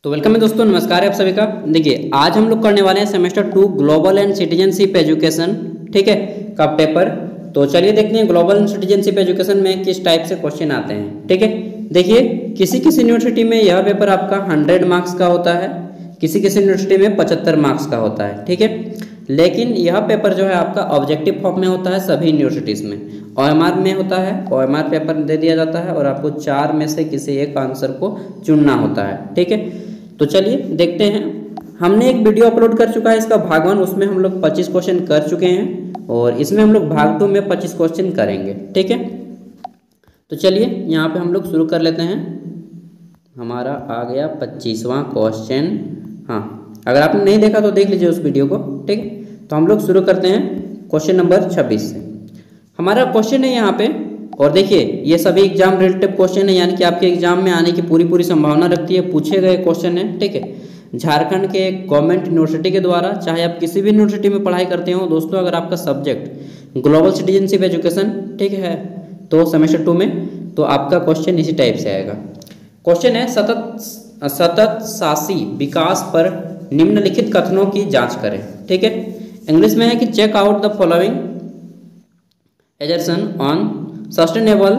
तो वेलकम है दोस्तों, नमस्कार है आप सभी का। देखिए आज हम लोग करने वाले हैं semester 2 global and citizenship education, ठीक है, का पेपर। तो चलिए देखते हैं ग्लोबल एंड सिटीजनशिप एजुकेशन में किस टाइप से क्वेश्चन आते हैं, ठीक है। देखिए किसी किसी यूनिवर्सिटी में यह पेपर आपका 100 मार्क्स का होता है, किसी किसी यूनिवर्सिटी में 75 मार्क्स का होता है, ठीक है। लेकिन यह पेपर जो है आपका ऑब्जेक्टिव फॉर्म में होता है सभी यूनिवर्सिटीज़ में। OMR में होता है, OMR पेपर दे दिया जाता है और आपको 4 में से किसी एक आंसर को चुनना होता है, ठीक है। तो चलिए देखते हैं। हमने एक वीडियो अपलोड कर चुका है इसका भाग 1, उसमें हम लोग 25 क्वेश्चन कर चुके हैं और इसमें हम लोग भाग 2 में 25 क्वेश्चन करेंगे, ठीक है। तो चलिए यहाँ पे हम लोग शुरू कर लेते हैं। हमारा आ गया 25वां क्वेश्चन। हाँ, अगर आपने नहीं देखा तो देख लीजिए उस वीडियो को, ठीक है। तो हम लोग शुरू करते हैं क्वेश्चन नंबर 26 से। हमारा क्वेश्चन है यहाँ पे, और देखिए ये सभी एग्जाम रिलेटेड क्वेश्चन है, यानी कि आपके एग्जाम में आने की पूरी संभावना रखती है, पूछे गए क्वेश्चन है, ठीक है। झारखंड के गवर्नमेंट यूनिवर्सिटी के द्वारा, चाहे आप किसी भी यूनिवर्सिटी में पढ़ाई करते हो दोस्तों, अगर आपका सब्जेक्ट ग्लोबल सिटीजनशिप एजुकेशन, ठीक है, तो सेमेस्टर 2 में, तो आपका क्वेश्चन इसी टाइप से आएगा। क्वेश्चन है सतत शासी विकास पर निम्नलिखित कथनों की जांच करें, ठीक है। इंग्लिश में है कि check out the following assertion on sustainable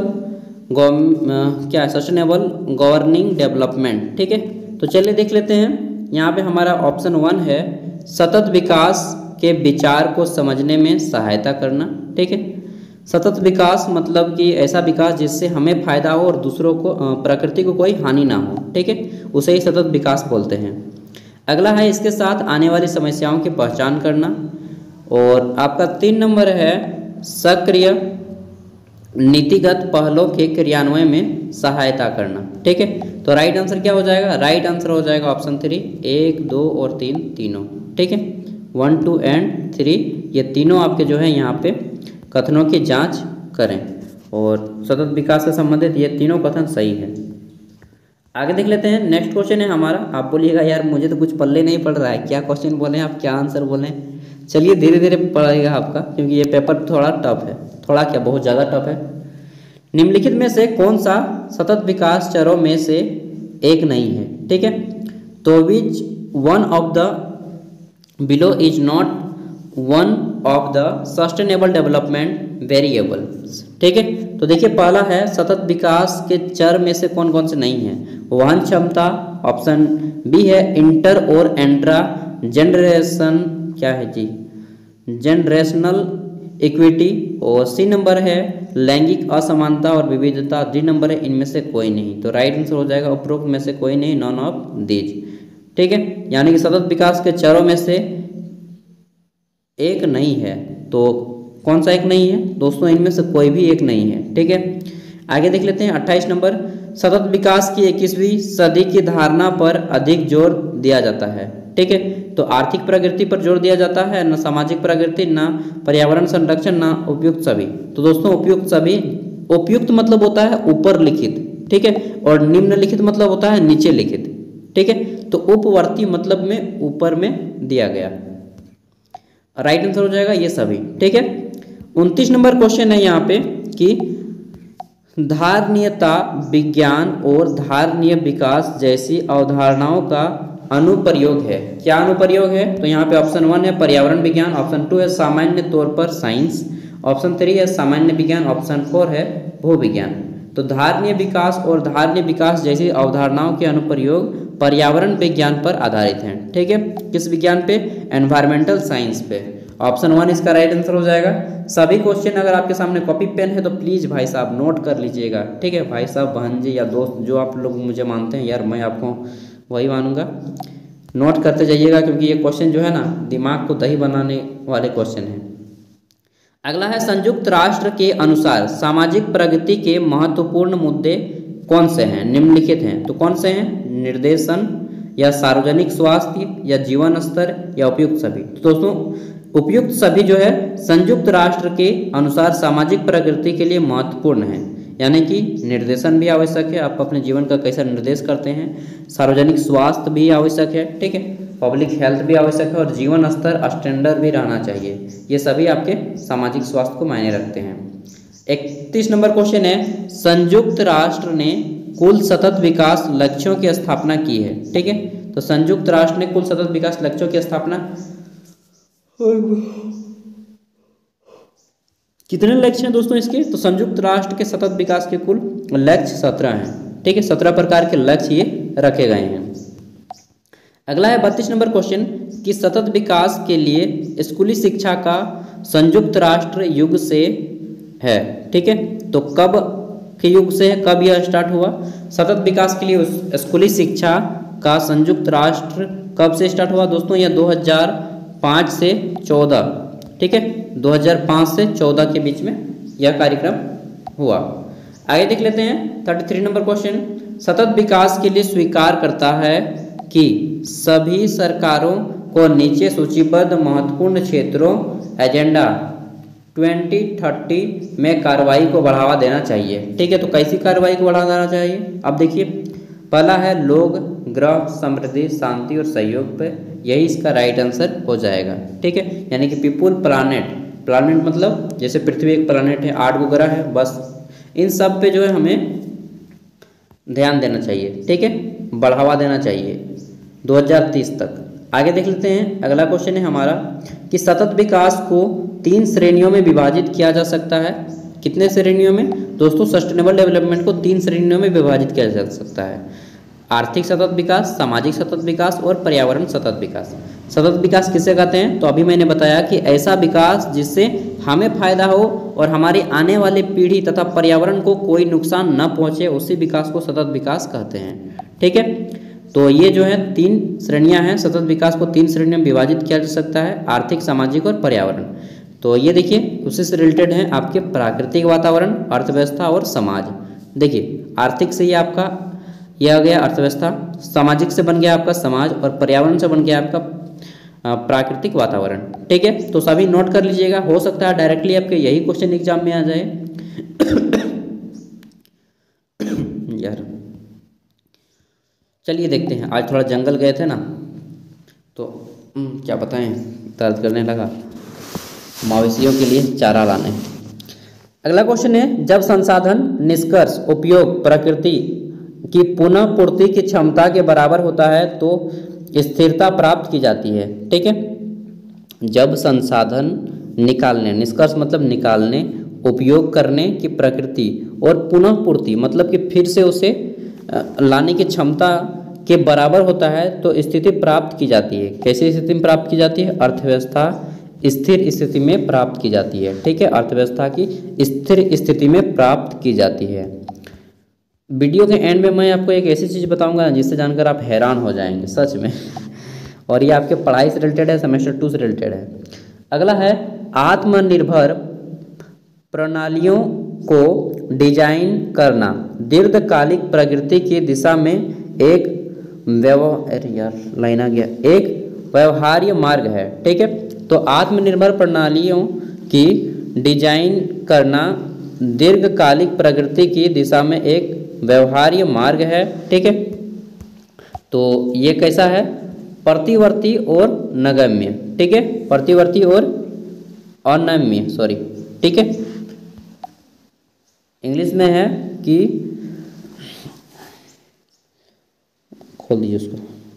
governing development, ठीक है। तो चलिए देख लेते हैं। यहाँ पे हमारा ऑप्शन 1 है सतत विकास के विचार को समझने में सहायता करना, ठीक है। सतत विकास मतलब कि ऐसा विकास जिससे हमें फायदा हो और दूसरों को, प्रकृति को कोई हानि ना हो, ठीक है, उसे ही सतत विकास बोलते हैं। अगला है इसके साथ आने वाली समस्याओं की पहचान करना, और आपका 3 नंबर है सक्रिय नीतिगत पहलों के क्रियान्वयन में सहायता करना, ठीक है। तो राइट आंसर क्या हो जाएगा? राइट आंसर हो जाएगा ऑप्शन 3, 1, 2 और 3 तीनों, ठीक है। 1, 2 एंड 3 ये तीनों आपके जो है यहाँ पे कथनों की जांच करें, और सतत विकास से संबंधित ये तीनों कथन सही है। आगे देख लेते हैं। नेक्स्ट क्वेश्चन है हमारा। आप बोलिएगा यार मुझे तो कुछ पल्ले नहीं पड़ रहा है, क्या क्वेश्चन बोले आप, क्या आंसर बोले। चलिए धीरे धीरे पढ़ेगा आपका, क्योंकि ये पेपर थोड़ा टफ है, थोड़ा क्या बहुत ज़्यादा टफ है। निम्नलिखित में से कौन सा सतत विकास चरों में से एक नहीं है, ठीक है। तो which one of the below is not one of the sustainable development variables, ठीक है। तो देखिए पहला है सतत विकास के चर में से कौन कौन से नहीं है। वहन क्षमता, ऑप्शन बी है इंटर और एंट्रा जनरेशन, क्या है जी, जनरेशनल इक्विटी, और सी नंबर है लैंगिक असमानता और विविधता, डी नंबर है इनमें से कोई नहीं। तो राइट आंसर हो जाएगा उपरोक्त में से कोई नहीं, नॉन ऑफ दीज, ठीक है। यानी कि सतत विकास के चरों में से एक नहीं है। तो कौन सा एक नहीं है दोस्तों? इनमें से कोई भी एक नहीं है, ठीक है। आगे देख लेते हैं 28 नंबर। सतत विकास की 21वीं सदी की धारणा पर अधिक जोर दिया जाता है, ठीक है। तो आर्थिक प्रगति पर जोर दिया जाता है, न सामाजिक प्रगति, न पर्यावरण संरक्षण, न उपयुक्त सभी। तो दोस्तों उपयुक्त सभी, उपयुक्त मतलब होता है ऊपर लिखित, ठीक है, और निम्नलिखित मतलब होता है नीचे लिखित, ठीक है। तो उपवर्ती मतलब में ऊपर में दिया गया। राइट आंसर हो जाएगा ये सभी, ठीक है। 29 नंबर क्वेश्चन है यहाँ पे कि धारणीयता विज्ञान और धारणीय विकास जैसी अवधारणाओं का अनुप्रयोग है। क्या अनुप्रयोग है? तो यहाँ पे ऑप्शन 1 है पर्यावरण विज्ञान, ऑप्शन 2 है सामान्य तौर पर साइंस, ऑप्शन 3 है सामान्य विज्ञान, ऑप्शन 4 है भूविज्ञान। तो धारणीय विकास और धारणीय विकास जैसी अवधारणाओं के अनुप्रयोग पर्यावरण विज्ञान पर आधारित हैं, ठीक है। किस विज्ञान पे? एनवायरमेंटल साइंस पे। ऑप्शन 1 इसका राइट आंसर हो जाएगा। सभी क्वेश्चन अगर आपके सामने कॉपी पेन है तो प्लीज़ भाई साहब नोट कर लीजिएगा, ठीक है। भाई साहब, बहन जी या दोस्त जो आप लोग मुझे मानते हैं यार, मैं आपको वही मानूंगा। नोट करते जाइएगा, क्योंकि ये क्वेश्चन जो है ना दिमाग को दही बनाने वाले क्वेश्चन हैं। अगला है संयुक्त राष्ट्र के अनुसार सामाजिक प्रगति के महत्वपूर्ण मुद्दे कौन से हैं? निम्नलिखित हैं। तो कौन से हैं? निर्देशन, या सार्वजनिक स्वास्थ्य, या जीवन स्तर, या उपयुक्त सभी। तो दोस्तों उपयुक्त सभी जो है संयुक्त राष्ट्र के अनुसार सामाजिक प्रगति के लिए महत्वपूर्ण है, यानी कि निर्देशन भी आवश्यक है, आप अपने जीवन का कैसा निर्देश करते हैं। सार्वजनिक स्वास्थ्य भी आवश्यक है, ठीक है, पब्लिक हेल्थ भी आवश्यक है, और जीवन स्तर स्टैंडर्ड भी रहना चाहिए। ये सभी आपके सामाजिक स्वास्थ्य को मायने रखते हैं। 31 नंबर क्वेश्चन है संयुक्त राष्ट्र ने कुल सतत विकास लक्ष्यों की स्थापना की है। ठीक है, तो संयुक्त राष्ट्र ने कुल सतत विकास लक्ष्यों की स्थापना, कितने लक्ष्य हैं दोस्तों इसके, तो संयुक्त राष्ट्र के सतत विकास के कुल लक्ष्य 17 हैं। ठीक है, 17 प्रकार के लक्ष्य ये रखे गए हैं। अगला है 32 नंबर क्वेश्चन कि सतत विकास के लिए स्कूली शिक्षा का संयुक्त राष्ट्र युग से है। ठीक है, तो कब के युग से है, कब यह स्टार्ट हुआ? सतत विकास के लिए स्कूली शिक्षा का संयुक्त राष्ट्र कब से स्टार्ट हुआ दोस्तों? यह 2005 से 14, ठीक है, 2005 से 14 के बीच में यह कार्यक्रम हुआ। आगे देख लेते हैं 33 नंबर क्वेश्चन, सतत विकास के लिए स्वीकार करता है कि सभी सरकारों को नीचे सूचीबद्ध महत्वपूर्ण क्षेत्रों एजेंडा 2030 में कार्रवाई को बढ़ावा देना चाहिए। ठीक है, तो कैसी कार्रवाई को बढ़ावा देना चाहिए? अब देखिए, पहला है लोग, ग्रह, समृद्धि, शांति और सहयोग पे, यही इसका राइट आंसर हो जाएगा। ठीक है, यानी कि पीपुल, प्लानेट, प्लानेट मतलब जैसे पृथ्वी एक प्लानेट है, 8 गो ग्रह है, बस इन सब पे जो है हमें ध्यान देना चाहिए। ठीक है, बढ़ावा देना चाहिए 2030 तक। आगे देख लेते हैं, अगला क्वेश्चन है हमारा कि सतत विकास को 3 श्रेणियों में विभाजित किया जा सकता है। कितने श्रेणियों में दोस्तों? सस्टेनेबल डेवलपमेंट को 3 श्रेणियों में विभाजित किया जा सकता है। आर्थिक सतत विकास, सामाजिक सतत विकास और पर्यावरण सतत विकास। सतत विकास किसे कहते हैं? तो अभी मैंने बताया कि ऐसा विकास जिससे हमें फायदा हो और हमारी आने वाली पीढ़ी तथा पर्यावरण को कोई नुकसान न पहुंचे, उसी विकास को सतत विकास कहते हैं। ठीक है, तो ये जो है 3 श्रेणियां हैं। सतत विकास को 3 श्रेणियों में विभाजित किया जा सकता है, आर्थिक, सामाजिक और पर्यावरण। तो ये देखिए उसी से रिलेटेड है आपके प्राकृतिक वातावरण, अर्थव्यवस्था और समाज। देखिए आर्थिक से ये आपका यह आ गया अर्थव्यवस्था, सामाजिक से बन गया आपका समाज और पर्यावरण से बन गया आपका प्राकृतिक वातावरण। ठीक है, तो सभी नोट कर लीजिएगा, हो सकता है डायरेक्टली आपके यही क्वेश्चन एग्जाम में आ जाए। यार चलिए देखते हैं, आज थोड़ा जंगल गए थे ना तो क्या बताएं, दर्द करने लगा, मवेशियों के लिए चारा लाने। अगला क्वेश्चन है, जब संसाधन निष्कर्ष उपयोग प्रकृति की पुनः पूर्ति की क्षमता के बराबर होता है तो स्थिरता प्राप्त की जाती है। ठीक है, जब संसाधन निकालने, निष्कर्ष मतलब निकालने, उपयोग करने की प्रकृति और पुनः पूर्ति मतलब कि फिर से उसे लाने की क्षमता के बराबर होता है तो स्थिति प्राप्त की जाती है। कैसी स्थिति में प्राप्त की जाती है? अर्थव्यवस्था स्थिर स्थिति में प्राप्त की जाती है। ठीक है, अर्थव्यवस्था की स्थिर स्थिति में प्राप्त की जाती है। वीडियो के एंड में मैं आपको एक ऐसी चीज़ बताऊंगा जिससे जानकर आप हैरान हो जाएंगे सच में, और ये आपके पढ़ाई से रिलेटेड है, सेमेस्टर 2 से रिलेटेड है। अगला है, आत्मनिर्भर प्रणालियों को डिजाइन करना दीर्घकालिक प्रगति की दिशा में एक व्यवहार्य मार्ग है। ठीक है, तो आत्मनिर्भर प्रणालियों की डिजाइन करना दीर्घकालिक प्रगति की दिशा में एक व्यवहार्य मार्ग है। ठीक है, तो ये कैसा है? प्रतिवर्ती और नगम्य। ठीक है, प्रतिवर्ती और अनम्य, सॉरी। ठीक है, इंग्लिश में है कि, खोल दीजिए उसको।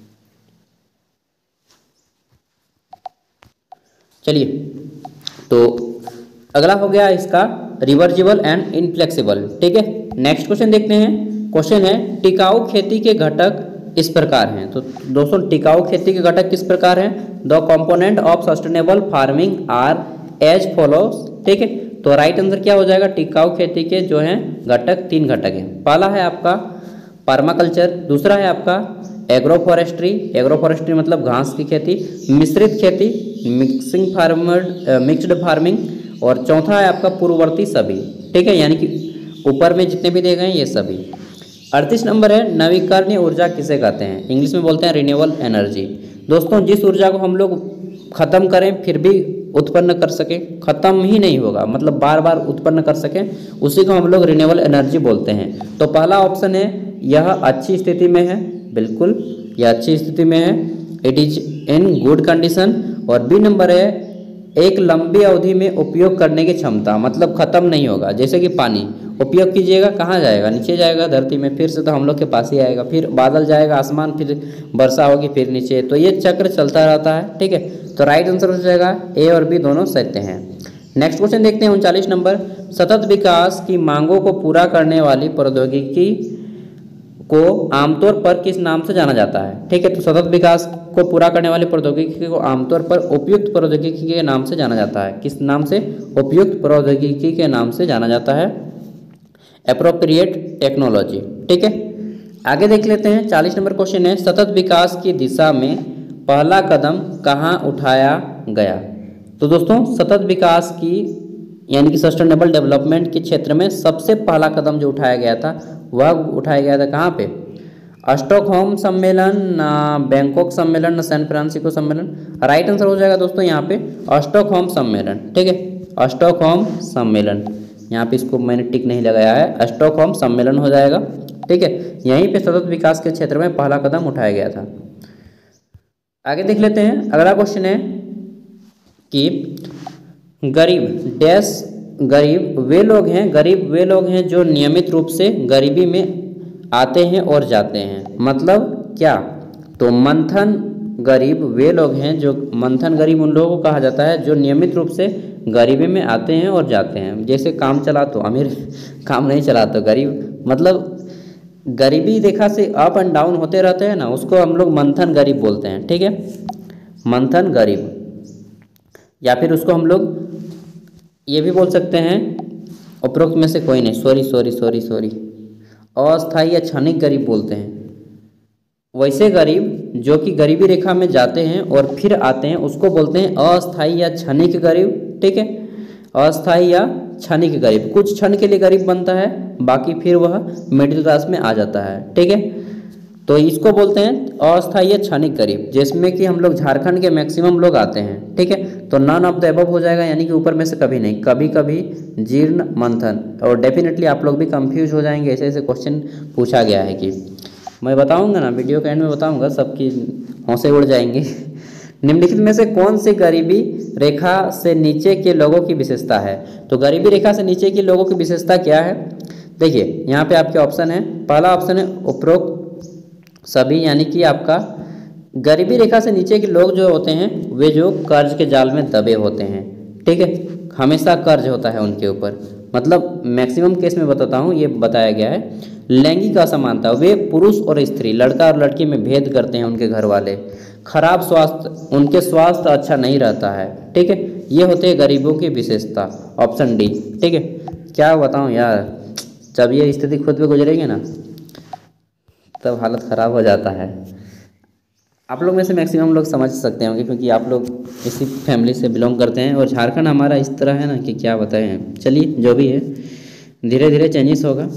चलिए, तो अगला हो गया इसका रिवर्जिबल एंड इनफ्लेक्सिबल। ठीक है, नेक्स्ट क्वेश्चन देखते हैं। क्वेश्चन है, टिकाऊ खेती के घटक इस प्रकार हैं। तो दोस्तों टिकाऊ खेती के घटक किस प्रकार हैं? The component of sustainable farming are as follows. ठीक है, तो राइट आंसर क्या हो जाएगा? टिकाऊ खेती के जो हैं घटक 3 घटक हैं। पहला है आपका पर्माकल्चर, दूसरा है आपका एग्रो फॉरेस्ट्री, एग्रो फॉरेस्ट्री मतलब घास की खेती, मिश्रित खेती मिक्स्ड फार्मिंग, और चौथा है आपका पूर्ववर्ती सभी। ठीक है, यानी कि ऊपर में जितने भी दिए गए हैं ये सभी। 38 नंबर है, नवीकरणीय ऊर्जा किसे कहते हैं? इंग्लिश में बोलते हैं रिन्यूएबल एनर्जी। दोस्तों जिस ऊर्जा को हम लोग खत्म करें फिर भी उत्पन्न कर सकें, खत्म ही नहीं होगा मतलब बार बार उत्पन्न कर सकें, उसी को हम लोग रिन्यूएबल एनर्जी बोलते हैं। तो पहला ऑप्शन है यह अच्छी स्थिति में है, बिल्कुल यह अच्छी स्थिति में है, it is in good condition. और बी नंबर है एक लंबी अवधि में उपयोग करने की क्षमता मतलब खत्म नहीं होगा जैसे कि पानी, उपयोग कीजिएगा, कहाँ जाएगा? नीचे जाएगा धरती में, फिर से तो हम लोग के पास ही आएगा, फिर बादल जाएगा आसमान, फिर वर्षा होगी, फिर नीचे, तो ये चक्र चलता रहता है। ठीक है, तो राइट आंसर हो जाएगा ए और बी दोनों सत्य हैं। नेक्स्ट क्वेश्चन देखते हैं 39 नंबर। सतत विकास की मांगों को पूरा करने वाली प्रौद्योगिकी को आमतौर पर किस नाम से जाना जाता है? ठीक है, तो सतत विकास को पूरा करने वाली प्रौद्योगिकी को आमतौर पर उपयुक्त प्रौद्योगिकी के नाम से जाना जाता है। किस नाम से? उपयुक्त प्रौद्योगिकी के नाम से जाना जाता है, एप्रोप्रिएट टेक्नोलॉजी। ठीक है, आगे देख लेते हैं 40 नंबर क्वेश्चन है, सतत विकास की दिशा में पहला कदम कहाँ उठाया गया? तो दोस्तों सतत विकास की यानी कि सस्टेनेबल डेवलपमेंट के क्षेत्र में सबसे पहला कदम जो उठाया गया था वह उठाया गया था कहाँ पे? स्टॉकहोम सम्मेलन, ना बैंकॉक सम्मेलन, ना सैन फ्रांसिस्को सम्मेलन। राइट आंसर हो जाएगा दोस्तों यहाँ पे स्टॉकहोम सम्मेलन। ठीक है, स्टॉकहोम सम्मेलन, यहाँ पे इसको मैंने टिक नहीं लगाया है, स्टॉकहोम सम्मेलन हो जाएगा। ठीक है, यहीं पे सतत विकास के क्षेत्र में पहला कदम उठाया गया था। आगे देख लेते हैं, अगला क्वेश्चन है कि गरीब वे लोग हैं जो नियमित रूप से गरीबी में आते हैं और जाते हैं। मतलब क्या? तो मंथन गरीब वे लोग हैं जो, मंथन गरीब उन लोगों को कहा जाता है जो नियमित रूप से गरीबी में आते हैं और जाते हैं। जैसे काम चला तो अमीर, काम नहीं चला तो गरीब, मतलब गरीबी रेखा से अप एंड डाउन होते रहते हैं ना, उसको हम लोग मंथन गरीब बोलते हैं। ठीक है, मंथन गरीब, या फिर उसको हम लोग ये भी बोल सकते हैं, उपरोक्त में से कोई नहीं, सॉरी अस्थायी या क्षणिक गरीब बोलते हैं। वैसे गरीब जो कि गरीबी रेखा में जाते हैं और फिर आते हैं उसको बोलते हैं अस्थायी या क्षणिक गरीब। ठीक है, अस्थायी या क्षणिक गरीब, कुछ क्षण के लिए गरीब बनता है, बाकी फिर वह मिडिल क्लास में आ जाता है। ठीक है, तो इसको बोलते हैं अस्थायी या क्षणिक गरीब, जिसमें कि हम लोग झारखंड के मैक्सिमम लोग आते हैं। ठीक है, तो नन ऑफ द अबव हो जाएगा, यानी कि ऊपर में से कभी नहीं, कभी कभी जीर्ण मंथन। और डेफिनेटली आप लोग भी कंफ्यूज हो जाएंगे, ऐसे ऐसे क्वेश्चन पूछा गया है कि मैं बताऊंगा ना, वीडियो के एंड में बताऊंगा, सबकी हौसले उड़ जाएंगे। निम्नलिखित में से कौन सी गरीबी रेखा से नीचे के लोगों की विशेषता है? तो गरीबी रेखा से नीचे के लोगों की विशेषता क्या है? देखिए यहाँ पे आपके ऑप्शन है, पहला ऑप्शन है उपरोक्त सभी, यानी कि आपका गरीबी रेखा से नीचे के लोग जो होते हैं वे जो कर्ज के जाल में दबे होते हैं। ठीक है, हमेशा कर्ज होता है उनके ऊपर, मतलब मैक्सिमम केस में बताता हूँ, ये बताया गया है। लैंगिक असमानता, वे पुरुष और स्त्री, लड़का और लड़की में भेद करते हैं उनके घर वाले। खराब स्वास्थ्य, उनके स्वास्थ्य अच्छा नहीं रहता है। ठीक है, ये होते हैं गरीबों की विशेषता, ऑप्शन डी। ठीक है, क्या बताऊँ यार, जब ये स्थिति खुद पे गुजरेंगे ना तब हालत ख़राब हो जाता है। आप लोग में से मैक्सिमम लोग समझ सकते होंगे क्योंकि आप लोग इसी फैमिली से बिलोंग करते हैं, और झारखंड हमारा इस तरह है ना कि क्या बताएं। चलिए जो भी है धीरे धीरे चेंजेस होगा।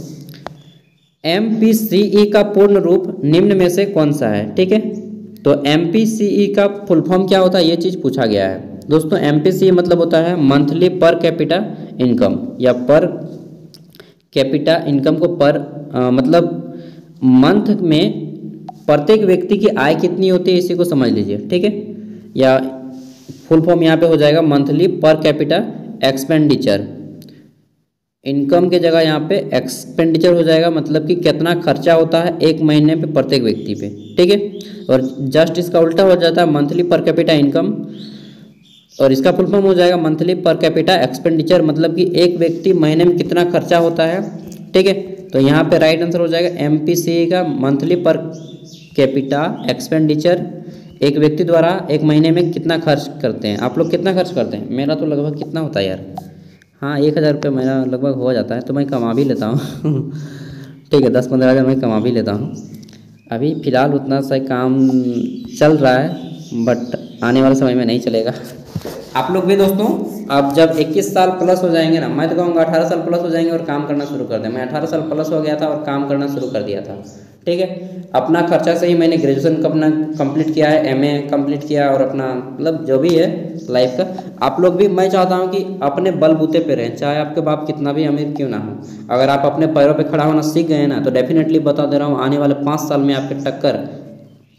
MPCE का पूर्ण रूप निम्न में से कौन सा है? ठीक है, तो MPCE का फुल फॉर्म क्या होता है ये चीज़ पूछा गया है दोस्तों। MPCE मतलब होता है मंथली पर कैपिटा इनकम, या पर कैपिटा इनकम को पर मतलब मंथ में प्रत्येक व्यक्ति की आय कितनी होती है इसी को समझ लीजिए। ठीक है, या फुल फॉर्म यहाँ पे हो जाएगा monthly per capita expenditure. Income के जगह यहाँ पे एक्सपेंडिचर हो जाएगा, मतलब कि कितना खर्चा होता है एक महीने पे प्रत्येक व्यक्ति पे। ठीक है, और जस्ट इसका उल्टा हो जाता है मंथली पर कैपिटा इनकम, और इसका फुल फॉर्म हो जाएगा मंथली पर कैपिटा एक्सपेंडिचर, मतलब कि एक व्यक्ति महीने में कितना खर्चा होता है। ठीक है, तो यहाँ पे राइट आंसर हो जाएगा MPCE का मंथली पर कैपिटा एक्सपेंडिचर, एक व्यक्ति द्वारा एक महीने में कितना खर्च करते हैं। आप लोग कितना खर्च करते हैं? मेरा तो लगभग कितना होता है यार, हाँ 1000 रुपये मेरा लगभग हो जाता है, तो मैं कमा भी लेता हूँ। ठीक है, 10-15 हज़ार मैं कमा भी लेता हूँ। अभी फ़िलहाल उतना सा काम चल रहा है, बट आने वाले समय में नहीं चलेगा। आप लोग भी दोस्तों अब जब 21 साल प्लस हो जाएंगे ना, मैं तो कहूँगा 18 साल प्लस हो जाएंगे और काम करना शुरू कर दें। मैं 18 साल प्लस हो गया था और काम करना शुरू कर दिया था। ठीक है, अपना खर्चा से ही मैंने ग्रेजुएशन अपना कंप्लीट किया है, MA कंप्लीट किया, और अपना मतलब जो भी है लाइफ का। आप लोग भी, मैं चाहता हूँ कि अपने बलबूते पे रहें, चाहे आपके बाप कितना भी अमीर क्यों ना हो। अगर आप अपने पैरों पे खड़ा होना सीख गए ना, तो डेफिनेटली बता दे रहा हूँ आने वाले 5 साल में आपके टक्कर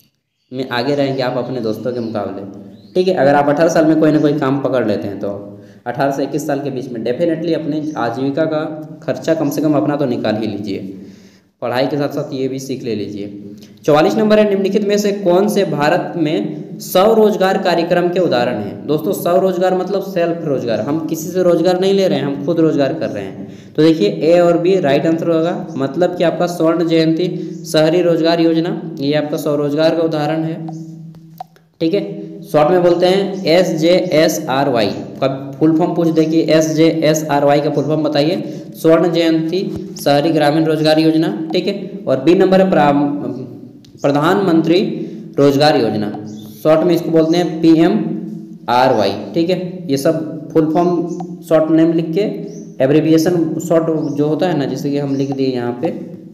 में आगे रहेंगे आप अपने दोस्तों के मुकाबले। ठीक है, अगर आप 18 साल में कोई ना कोई काम पकड़ लेते हैं तो 18 से 21 साल के बीच में डेफिनेटली अपने आजीविका का खर्चा कम से कम अपना तो निकाल ही लीजिए, पढ़ाई के साथ साथ ये भी सीख ले लीजिए। 44 नंबर है, निम्नलिखित में से कौन से भारत में स्वरोजगार कार्यक्रम के उदाहरण हैं। दोस्तों स्वरोजगार मतलब सेल्फ रोजगार, हम किसी से रोजगार नहीं ले रहे हैं, हम खुद रोजगार कर रहे हैं। तो देखिए ए और बी राइट आंसर होगा, मतलब कि आपका स्वर्ण जयंती शहरी रोजगार योजना, ये आपका स्वरोजगार का उदाहरण है। ठीक है, शॉर्ट में बोलते हैं SJSRY का फुल फॉर्म पूछ दे कि SJSRY का फुल फॉर्म बताइए, स्वर्ण जयंती शहरी ग्रामीण रोजगार योजना। ठीक है, और बी नंबर है प्रधानमंत्री रोजगार योजना, शॉर्ट में इसको बोलते हैं PMRY। ठीक है, ये सब फुल फॉर्म शॉर्ट नेम लिख के एब्रीविएशन शॉर्ट जो होता है ना, जैसे कि हम लिख दिए यहाँ पे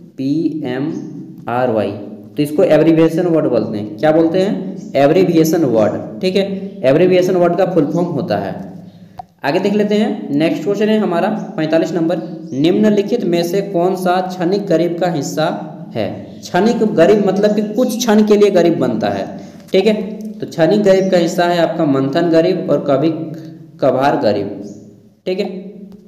PMRY, तो इसको एब्रीविएशन वर्ड बोलते हैं। क्या बोलते हैं? Abbreviation word. ठीक है, एब्रीविएशन वर्ड का फुल फॉर्म होता है। आगे देख लेते हैं, नेक्स्ट क्वेश्चन है हमारा 45 नंबर, निम्नलिखित में से कौन सा क्षणिक गरीब का हिस्सा है। क्षणिक गरीब मतलब कि कुछ क्षण के लिए गरीब बनता है। ठीक है, तो क्षणिक गरीब का हिस्सा है आपका मंथन गरीब और कभी कभार गरीब। ठीक है,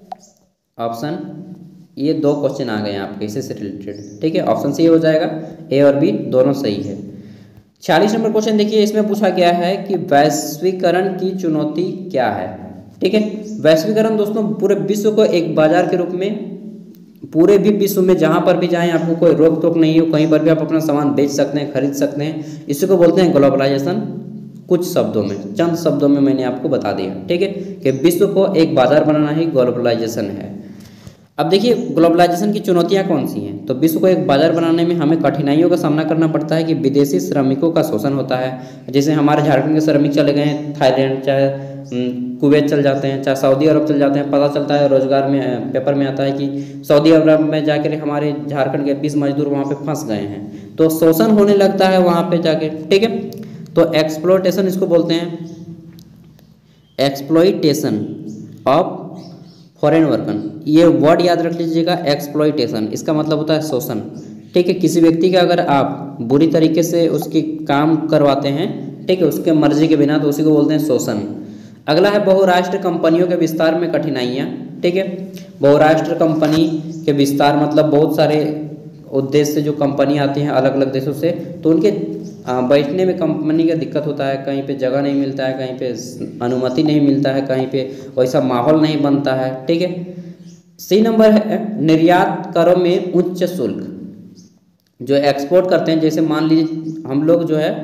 ऑप्शन ये दो क्वेश्चन आ गए हैं आपके इससे रिलेटेड। ठीक है, ऑप्शन सी हो जाएगा, ए और बी दोनों सही है। 46 नंबर क्वेश्चन देखिए, इसमें पूछा गया है कि वैश्वीकरण की चुनौती क्या है। ठीक है, वैश्वीकरण दोस्तों पूरे विश्व को एक बाजार के रूप में, पूरे भी विश्व में जहाँ पर भी जाएं आपको कोई रोक टोक नहीं हो, कहीं पर भी आप अपना सामान बेच सकते हैं, खरीद सकते हैं, इसी को बोलते हैं ग्लोबलाइजेशन। कुछ शब्दों में, चंद शब्दों में मैंने आपको बता दिया। ठीक है, कि विश्व को एक बाजार बनाना ही ग्लोबलाइजेशन है। अब देखिए ग्लोबलाइजेशन की चुनौतियां कौन सी हैं। तो विश्व को एक बाजार बनाने में हमें कठिनाइयों का सामना करना पड़ता है कि विदेशी श्रमिकों का शोषण होता है। जैसे हमारे झारखंड के श्रमिक चले गए हैं थाईलैंड, चाहे कुवैत चल जाते हैं, चाहे सऊदी अरब चल जाते हैं। पता चलता है रोजगार में पेपर में आता है कि सऊदी अरब में जाकर हमारे झारखंड के 20 मजदूर वहाँ पे फंस गए हैं, तो शोषण होने लगता है वहाँ पे जाके। ठीक है, तो एक्सप्लोइटेशन इसको बोलते हैं, एक्सप्लोइटेशन ऑफ फॉरेन वर्कर। ये वर्ड याद रख लीजिएगा, एक्सप्लॉइटेशन, इसका मतलब होता है शोषण। ठीक है, किसी व्यक्ति का अगर आप बुरी तरीके से उसकी काम करवाते हैं, ठीक है, उसके मर्जी के बिना, तो उसी को बोलते हैं शोषण। अगला है बहुराष्ट्रीय कंपनियों के विस्तार में कठिनाइयाँ। ठीक है, बहुराष्ट्रीय कंपनी के विस्तार मतलब बहुत सारे उद्देश्य से जो कंपनी आती हैं अलग अलग देशों से, तो उनके बैठने में कंपनी का दिक्कत होता है, कहीं पे जगह नहीं मिलता है, कहीं पे अनुमति नहीं मिलता है, कहीं पे वैसा माहौल नहीं बनता है। ठीक है, सी नंबर है निर्यात करों में उच्च शुल्क। जो एक्सपोर्ट करते हैं, जैसे मान लीजिए हम लोग जो है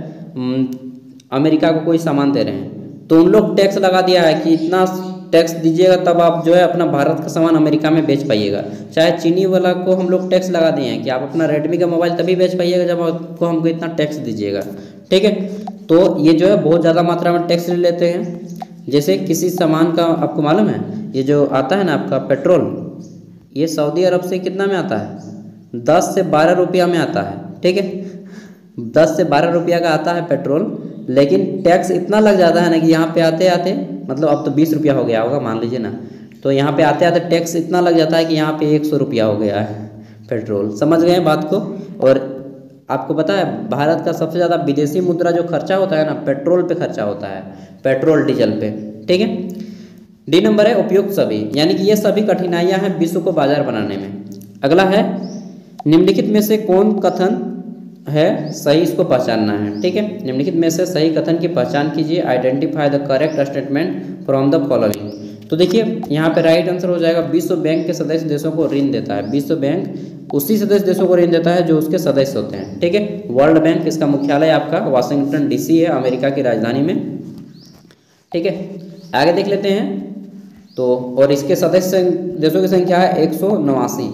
अमेरिका को कोई सामान दे रहे हैं, तो उन लोग टैक्स लगा दिया है कि इतना टैक्स दीजिएगा तब आप जो है अपना भारत का सामान अमेरिका में बेच पाइएगा। चाहे चीनी वाला को हम लोग टैक्स लगा दिए हैं कि आप अपना रेडमी का मोबाइल तभी बेच पाइएगा जब आपको हमको इतना टैक्स दीजिएगा। ठीक है, तो ये जो है बहुत ज़्यादा मात्रा में टैक्स ले लेते हैं। जैसे किसी सामान का आपको मालूम है, ये जो आता है ना आपका पेट्रोल, ये सऊदी अरब से कितना में आता है? 10 से 12 रुपया में आता है। ठीक है, 10 से 12 रुपया का आता है पेट्रोल, लेकिन टैक्स इतना लग जाता है ना कि यहाँ पे आते आते, मतलब अब तो 20 रुपया हो गया होगा मान लीजिए ना, तो यहाँ पे आते आते टैक्स इतना लग जाता है कि यहाँ पे 100 रुपया हो गया है पेट्रोल। समझ गए बात को। और आपको पता है भारत का सबसे ज़्यादा विदेशी मुद्रा जो खर्चा होता है ना, पेट्रोल पे खर्चा होता है, पेट्रोल डीजल पे। ठीक है, डी नंबर है उपयुक्त सभी, यानी कि ये सभी कठिनाइयाँ हैं विश्व को बाजार बनाने में। अगला है निम्नलिखित में से कौन कथन है सही, इसको पहचानना है। ठीक है, निम्नलिखित में से सही कथन की पहचान कीजिए, identify the correct statement from the following. तो देखिए यहाँ पे राइट आंसर हो जाएगा, विश्व बैंक के सदस्य देशों को ऋण देता है। विश्व बैंक उसी सदस्य देशों को ऋण देता है जो उसके सदस्य होते हैं। ठीक है, वर्ल्ड बैंक, इसका मुख्यालय आपका वाशिंगटन DC है, अमेरिका की राजधानी में। ठीक है, आगे देख लेते हैं। तो और इसके सदस्य देशों की संख्या है 189,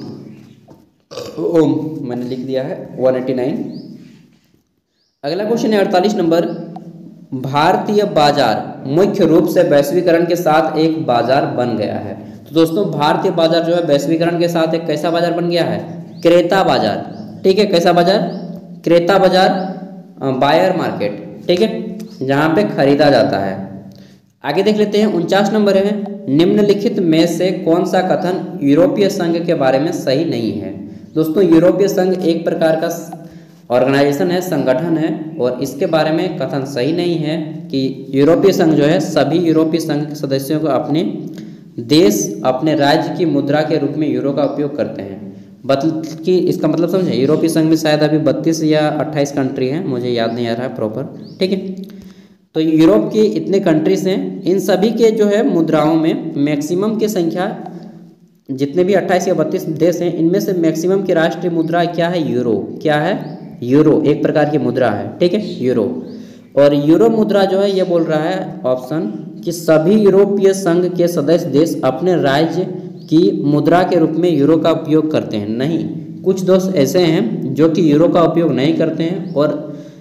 मैंने लिख दिया है 189। अगला क्वेश्चन है 48 नंबर, भारतीय बाजार मुख्य रूप से वैश्वीकरण के साथ एक बाजार बन गया है। तो दोस्तों भारतीय बाजार जो है वैश्वीकरण के साथ एक कैसा बाजार बन गया है? क्रेता बाजार। ठीक है, कैसा बाजार? क्रेता बाजार, बायर मार्केट। ठीक है, जहाँ पे खरीदा जाता है। आगे देख लेते हैं 49 नंबर है, निम्नलिखित में से कौन सा कथन यूरोपीय संघ के बारे में सही नहीं है। दोस्तों यूरोपीय संघ एक प्रकार का ऑर्गेनाइजेशन है, संगठन है, और इसके बारे में कथन सही नहीं है कि यूरोपीय संघ जो है सभी यूरोपीय संघ के सदस्यों को अपने देश अपने राज्य की मुद्रा के रूप में यूरो का उपयोग करते हैं। बल्कि इसका मतलब समझे, यूरोपीय संघ में शायद अभी 32 या 28 कंट्री हैं, मुझे याद नहीं आ रहा है प्रॉपर, ठीक है। तो यूरोप के इतने कंट्रीज हैं, इन सभी के जो है मुद्राओं में मैक्सिमम की संख्या, जितने भी 28 या 32 देश हैं, इनमें से मैक्सिमम की राष्ट्रीय मुद्रा क्या है? यूरो। क्या है? यूरो एक प्रकार की मुद्रा है, ठीक है, यूरो। और यूरो मुद्रा जो है ये बोल रहा है ऑप्शन कि सभी यूरोपीय संघ के सदस्य देश अपने राज्य की मुद्रा के रूप में यूरो का उपयोग करते हैं। नहीं, कुछ देश ऐसे हैं जो कि यूरो का उपयोग नहीं करते हैं और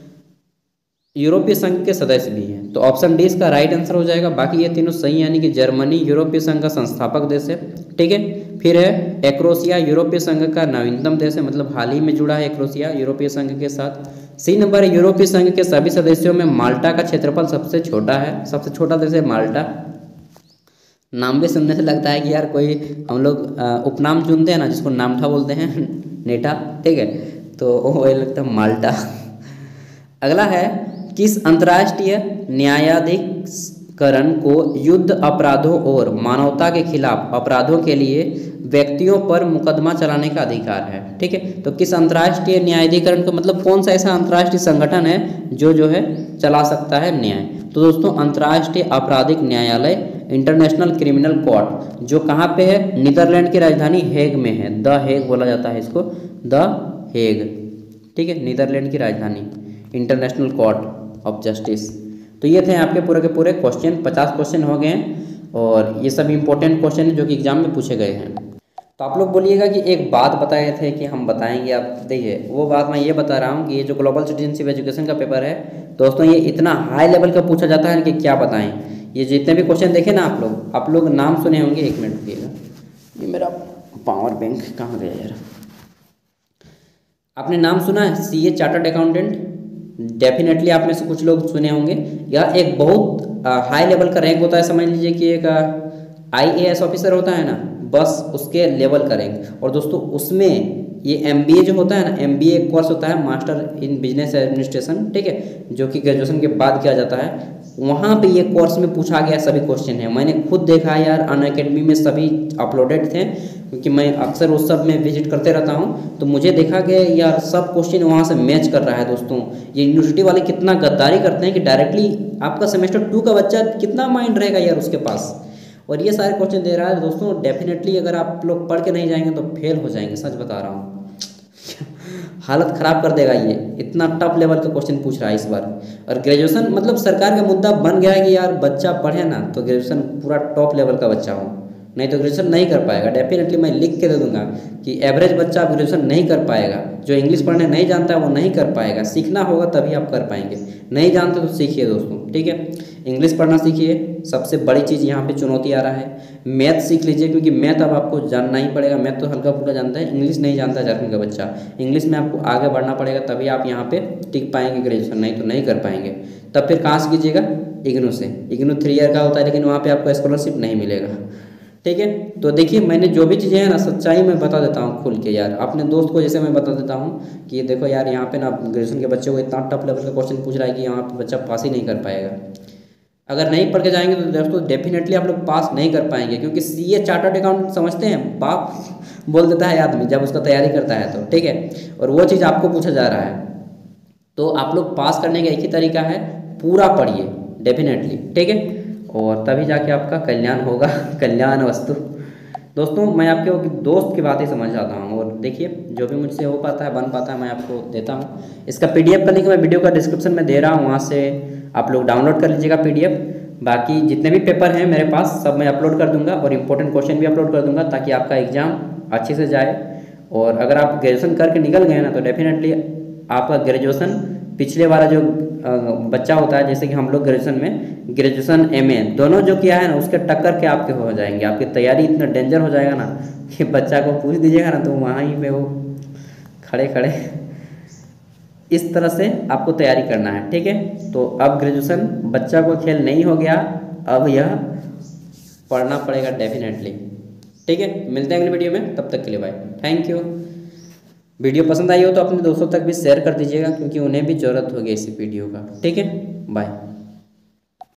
यूरोपीय संघ के सदस्य भी हैं। तो ऑप्शन डी इसका राइट आंसर हो जाएगा। बाकी ये तीनों सही, यानी कि जर्मनी यूरोपीय संघ का संस्थापक देश है, ठीक है। फिर है एक्रोशिया, यूरोपीय संघ का नवीनतम देश है, मतलब हाल ही में जुड़ा है एक्रोशिया यूरोपीय संघ के साथ। सी नंबर, यूरोपीय संघ के सभी सदस्यों में माल्टा का क्षेत्रफल सबसे छोटा है, सबसे छोटा देश है माल्टा। नाम भी सुनने से लगता है कि यार कोई हम लोग उपनाम चुनते हैं ना, जिसको नामठा बोलते हैं नेटा, ठीक है, तो वही लगता है माल्टा। अगला है, किस अंतर्राष्ट्रीय न्यायाधिकरण को युद्ध अपराधों और मानवता के खिलाफ अपराधों के लिए व्यक्तियों पर मुकदमा चलाने का अधिकार है? ठीक है, तो किस अंतर्राष्ट्रीय न्यायाधिकरण का मतलब कौन सा ऐसा अंतर्राष्ट्रीय संगठन है जो है चला सकता है न्याय? तो दोस्तों अंतर्राष्ट्रीय आपराधिक न्यायालय, इंटरनेशनल क्रिमिनल कोर्ट, जो कहाँ पे है? नीदरलैंड की राजधानी हेग में है। द हेग बोला जाता है इसको, द हेग, ठीक है, नीदरलैंड की राजधानी, इंटरनेशनल कोर्ट ऑफ जस्टिस। तो ये थे आपके पूरे के पूरे क्वेश्चन, 50 क्वेश्चन हो गए हैं और ये सब इंपॉर्टेंट क्वेश्चन हैं जो कि एग्जाम में पूछे गए हैं। तो आप लोग बोलिएगा कि एक बात बताए थे कि हम बताएंगे, आप देखिए वो बात मैं ये बता रहा हूँ कि ये जो ग्लोबल सिटीजनशिप एजुकेशन का पेपर है दोस्तों, ये इतना हाई लेवल का पूछा जाता है कि क्या बताएं। ये जितने भी क्वेश्चन देखे ना आप लोग नाम सुने होंगे। एक मिनट रुकिएगा, ये मेरा पावर बैंक कहाँ गया यार। आपने नाम सुना है CA चार्टर्ड अकाउंटेंट? डेफिनेटली आप में से कुछ लोग सुने होंगे। यह एक बहुत हाई लेवल का रैंक होता है, समझ लीजिए कि एक IAS ऑफिसर होता है ना, बस उसके लेवल का रैंक। और दोस्तों उसमें ये MBA जो होता है ना, MBA एक कोर्स होता है, मास्टर इन बिजनेस एडमिनिस्ट्रेशन, ठीक है, जो कि ग्रेजुएशन के बाद किया जाता है। वहाँ पे ये कोर्स में पूछा गया सभी क्वेश्चन है। मैंने खुद देखा यार, अनअकैडमी में सभी अपलोडेड थे, क्योंकि मैं अक्सर उस सब में विजिट करते रहता हूँ, तो मुझे देखा गया यार सब क्वेश्चन वहाँ से मैच कर रहा है। दोस्तों ये यूनिवर्सिटी वाले कितना गद्दारी करते हैं कि डायरेक्टली आपका सेमेस्टर 2 का बच्चा कितना माइंड रहेगा यार उसके पास, और ये सारे क्वेश्चन दे रहा है। दोस्तों डेफिनेटली अगर आप लोग पढ़ के नहीं जाएंगे तो फेल हो जाएंगे, सच बता रहा हूँ। हालत ख़राब कर देगा ये, इतना टफ लेवल का क्वेश्चन पूछ रहा है इस बार। और ग्रेजुएशन मतलब सरकार का मुद्दा बन गया है कि यार बच्चा पढ़े ना तो ग्रेजुएशन पूरा टॉप लेवल का बच्चा हो, नहीं तो ग्रेजुएशन नहीं कर पाएगा। डेफिनेटली मैं लिख के दे दूंगा कि एवरेज बच्चा ग्रेजुएशन नहीं कर पाएगा, जो इंग्लिश पढ़ने नहीं जानता है वो नहीं कर पाएगा। सीखना होगा तभी आप कर पाएंगे, नहीं जानते तो सीखिए दोस्तों, ठीक है। इंग्लिश पढ़ना सीखिए, सबसे बड़ी चीज़ यहाँ पे चुनौती आ रहा है। मैथ सीख लीजिए, क्योंकि मैथ अब आपको जानना ही पड़ेगा। मैथ तो हल्का फुल्का जानता है, इंग्लिश नहीं जानता झारखंड का बच्चा। इंग्लिश में आपको आगे बढ़ना पड़ेगा, तभी आप यहाँ पे टिक पाएंगे ग्रेजुएशन, नहीं तो नहीं कर पाएंगे। तब फिर कहाँ से कीजिएगा? इग्नू से। इग्नू 3 ईयर का होता है, लेकिन वहाँ पर आपको स्कॉलरशिप नहीं मिलेगा, ठीक है। तो देखिए मैंने जो भी चीज़ें हैं ना सच्चाई में बता देता हूँ खुल के यार, अपने दोस्त को जैसे मैं बता देता हूँ कि देखो यार यहाँ पे ना ग्रेजुएशन के बच्चे को इतना टफ लेवल का क्वेश्चन पूछ रहा है कि यहाँ पे बच्चा पास ही नहीं कर पाएगा। अगर नहीं पढ़ के जाएंगे तो दोस्तों डेफिनेटली आप लोग पास नहीं कर पाएंगे, क्योंकि CA चार्टर्ड अकाउंटेंट समझते हैं बाप बोल देता है आदमी जब उसका तैयारी करता है तो, ठीक है। और वो चीज़ आपको पूछा जा रहा है, तो आप लोग पास करने का एक ही तरीका है, पूरा पढ़िए डेफिनेटली, ठीक है, और तभी जाके आपका कल्याण होगा। कल्याण वस्तु। दोस्तों मैं आपके दोस्त की बात ही समझ आता हूँ, और देखिए जो भी मुझसे हो पाता है बन पाता है मैं आपको देता हूँ। इसका PDF का लिंक मैं वीडियो का डिस्क्रिप्शन में दे रहा हूँ, वहाँ से आप लोग डाउनलोड कर लीजिएगा PDF। बाकी जितने भी पेपर हैं मेरे पास सब मैं अपलोड कर दूँगा, और इम्पोर्टेंट क्वेश्चन भी अपलोड कर दूँगा, ताकि आपका एग्ज़ाम अच्छे से जाए। और अगर आप ग्रेजुएशन करके निकल गए ना तो डेफिनेटली आपका ग्रेजुएशन पिछले वाला जो बच्चा होता है, जैसे कि हम लोग ग्रेजुएशन में ग्रेजुएशन MA दोनों जो किया है ना उसके टक्कर के आपके हो जाएंगे। आपकी तैयारी इतना डेंजर हो जाएगा ना कि बच्चा को पूछ दीजिएगा ना तो वहाँ ही पे वो खड़े खड़े इस तरह से आपको तैयारी करना है, ठीक है। तो अब ग्रेजुएशन बच्चा को खेल नहीं हो गया, अब यह पढ़ना पड़ेगा डेफिनेटली, ठीक है। मिलते हैं अगली वीडियो में, तब तक के लिए बाय, थैंक यू। वीडियो पसंद आई हो तो अपने दोस्तों तक भी शेयर कर दीजिएगा, क्योंकि उन्हें भी ज़रूरत होगी इस वीडियो का, ठीक है। बाय।